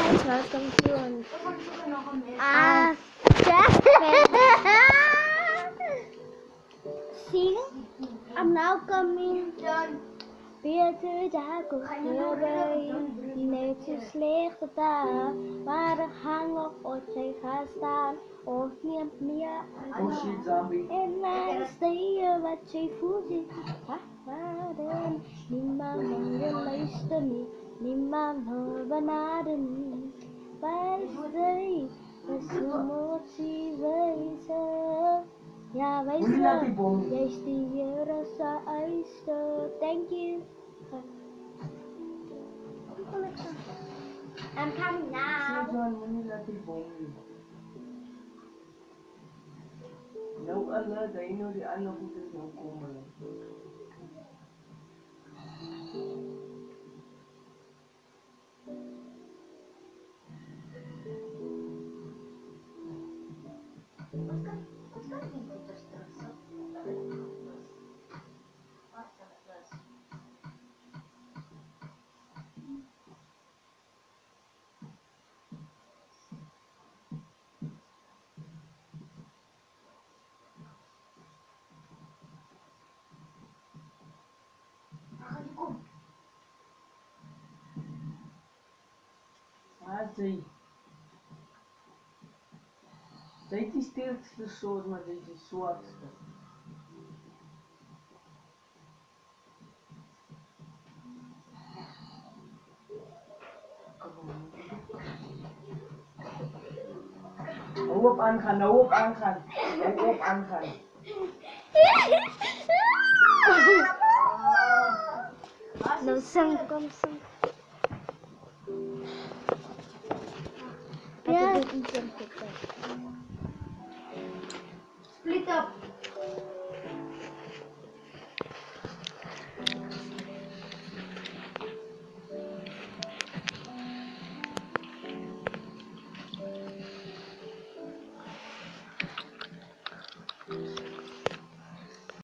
guys, welcome to Sing. I'm now coming. Beter daar voorbij, net zo slecht daar, maar er hangen ooit zij gaan staan, of niet meer. En mijn steden wat zij voelt is haren, niemand meer luistert niet, niemand meer benaderen. Wij zijn emotie wijzen. Ja, wijzen, jij stier als een uister. Thank you. I'm coming now. Nou, Allah, daí não de Allah vocês não comem. Zij. Zij is de sterkste soort, maar zij is de zwakste. Hou op aangaan, hou op aangaan. Hou op aangaan. No, sing, kom, sing. Yeah. Split up.